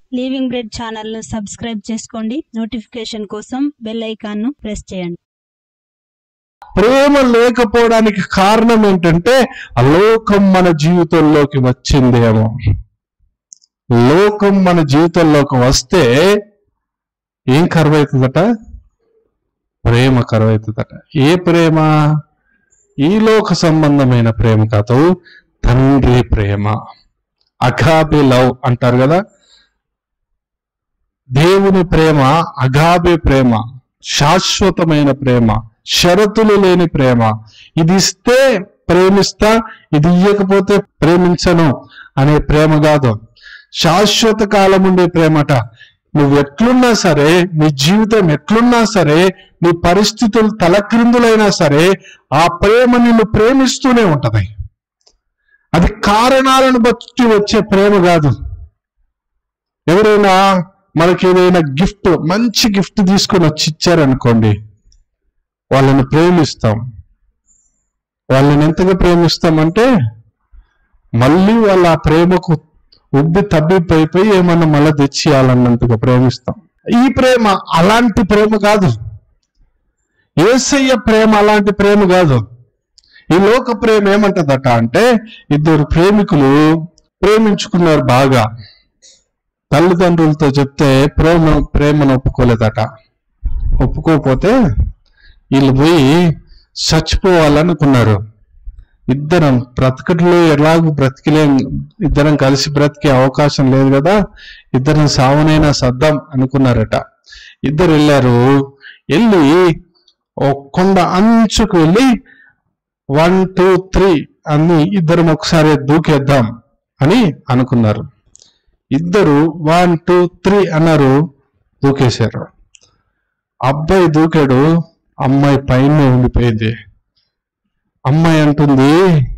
Living bread ఛానల్ను subscribe చేసుకోండి. Notification కోసం బెల్ ఐకాన్ను ప్రెస్ చేయండి. ప్రేమ లేకపోవడానికి కారణం ఏంటంటే లోకం మన జీవితంలోకి వచ్చిందేమో. లోకం మన జీవితంలోకి వస్తే ఏం కరువవుతుందట? ప్రేమ కరువవుతుందట. ఏ ప్రేమ? ఈ లోక సంబంధమైన ప్రేమ కాదు, తండ్రి ప్రేమ. అగాబే లవ్ అంటారు కదా. దేవుని ప్రేమ అగాబే ప్రేమ, శాశ్వతమైన ప్రేమ, షరతులు లేని ప్రేమ. ఇది ఇస్తే ప్రేమిస్తా, ఇది ఇయ్యకపోతే ప్రేమించను అనే ప్రేమ కాదు. శాశ్వత కాలం ఉండే ప్రేమట. నువ్వు ఎట్లున్నా సరే, నీ జీవితం ఎట్లున్నా సరే, నీ పరిస్థితులు తలక్రిందులైనా సరే, ఆ ప్రేమ నిన్ను ప్రేమిస్తూనే ఉంటది. అది కారణాలను బట్టి వచ్చే ప్రేమ కాదు. ఎవరైనా మనకి ఏదైనా గిఫ్ట్, మంచి గిఫ్ట్ తీసుకొని వచ్చి ఇచ్చారనుకోండి, వాళ్ళని ప్రేమిస్తాం. వాళ్ళని ఎంతగా ప్రేమిస్తామంటే మళ్ళీ వాళ్ళ ఆ ప్రేమకు ఉబ్బి తబ్బిపోయిపోయి ఏమన్నా మళ్ళీ తెచ్చియాలన్నంతగా ప్రేమిస్తాం. ఈ ప్రేమ అలాంటి ప్రేమ కాదు. యేసయ్య ప్రేమ అలాంటి ప్రేమ కాదు. ఈ లోక ప్రేమ ఏమంటదట అంటే, ఇద్దరు ప్రేమికులు ప్రేమించుకున్నారు బాగా. తల్లిదండ్రులతో చెప్తే ప్రేమను ఒప్పుకోలేదట. ఒప్పుకోకపోతే వీళ్ళు పోయి చచ్చిపోవాలనుకున్నారు. ఇద్దరం బ్రతకట్లో ఎలాగూ బ్రతికిలేం, ఇద్దరం కలిసి బ్రతికే అవకాశం లేదు కదా, ఇద్దరం సావనైనా సద్దాం అనుకున్నారట. ఇద్దరు వెళ్ళారు. వెళ్ళి కొండ అంచుకు వెళ్ళి 1 2 3 అని ఇద్దరం ఒకసారి దూకేద్దాం అని అనుకున్నారు. ఇద్దరు 1 2 3 అన్నారు, దూకేశారు. అబ్బాయి దూకాడు, అమ్మాయి పైన ఉండిపోయింది. అమ్మాయి అంటుంది,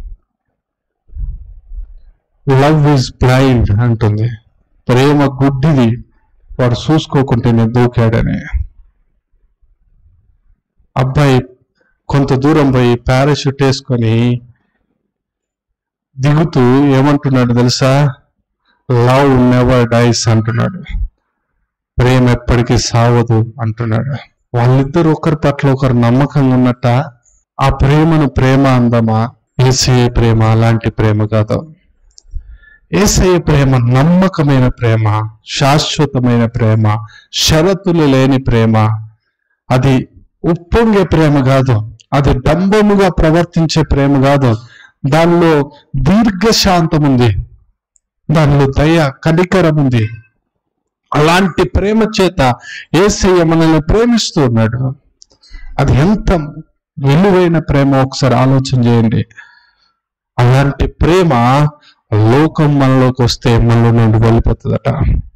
లవ్ ఈజ్ బ్లైండ్ అంటుంది. ప్రేమ గుడ్డిది, వాడు చూసుకోకుంటేనే దూకాడని. అబ్బాయి కొంత దూరం పోయి పారాషూట్ వేసుకొని దిగుతూ ఏమంటున్నాడు తెలుసా? లవ్ నెవర్ డైస్ అంటున్నాడు. ప్రేమ ఎప్పటికీ సావదు అంటున్నాడు. వాళ్ళిద్దరు ఒకరి పట్ల ఒకరు నమ్మకంగా ఉన్నట్ట. ఆ ప్రేమను ప్రేమ అందమా? యేసయ్య ప్రేమ అలాంటి ప్రేమ కాదు. యేసయ్య ప్రేమ నమ్మకమైన ప్రేమ, శాశ్వతమైన ప్రేమ, షరతులు లేని ప్రేమ. అది ఉప్పొంగే ప్రేమ కాదు, అది డంబముగా ప్రవర్తించే ప్రేమ కాదు. దానిలో దీర్ఘశాంతం ఉంది, దానిలో దయ, కనికరం ఉంది. అలాంటి ప్రేమ చేత యేసయ్య మనల్ని ప్రేమిస్తూ ఉన్నాడు. అది ఎంత విలువైన ప్రేమ ఒకసారి ఆలోచన చేయండి. అలాంటి ప్రేమ లోకం మనలోకి వస్తే మనలో నుండి వెళ్ళిపోతుందట.